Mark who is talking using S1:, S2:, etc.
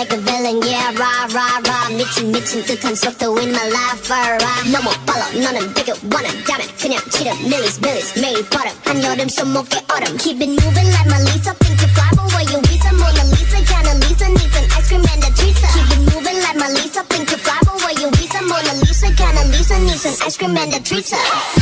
S1: the villain, yeah, rah 미친 듯한 속도 in my life, 너무 빨라 너는 되게 원한다면 그냥 치름 밀리스 매일 버릇 한여름 손목에 얼음 Keep it moving like my Lisa Think you fly but where you Visa Mona Lisa kinda Lisa needs an ice cream and a treat Keep it moving like my Lisa Think you fly but where you Visa Mona Lisa kinda Lisa needs an ice cream and a treat